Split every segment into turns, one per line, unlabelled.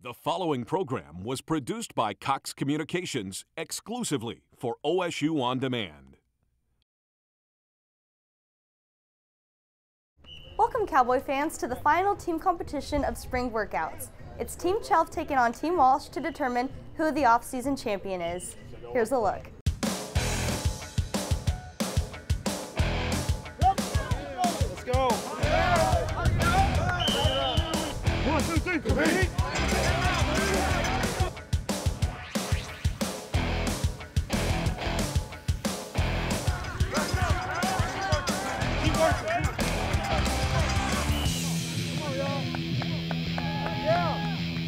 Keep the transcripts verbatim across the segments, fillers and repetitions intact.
The following program was produced by Cox Communications exclusively for O S U On Demand.
Welcome, Cowboy fans, to the final team competition of spring workouts. It's Team Chelf taking on Team Walsh to determine who the off-season champion is. Here's a look.
Let's go. One, two, three, compete. Keep working. Come on, y'all. Yeah.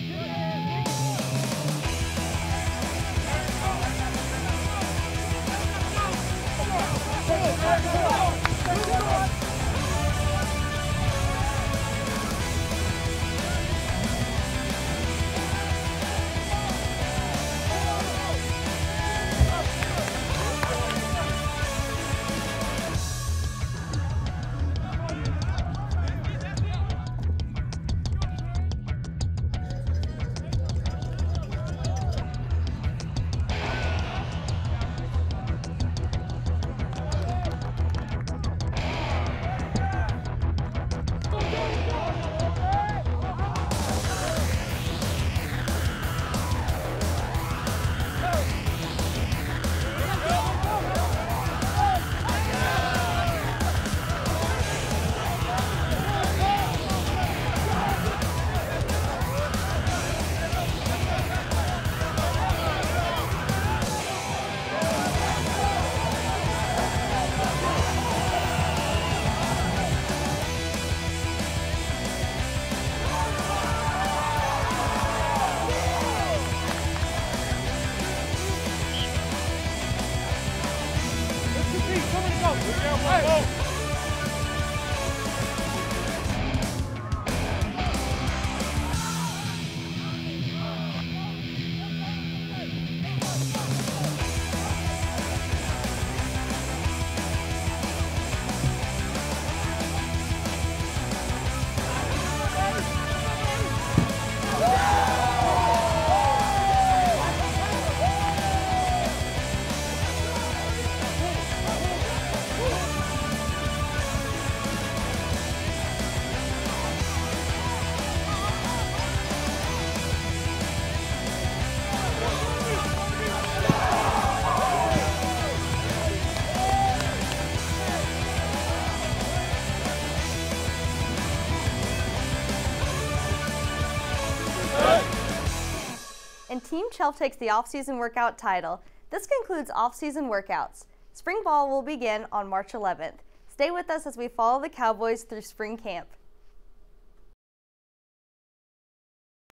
And Team Chelf takes the off-season workout title. This concludes off-season workouts. Spring ball will begin on March eleventh. Stay with us as we follow the Cowboys through spring camp.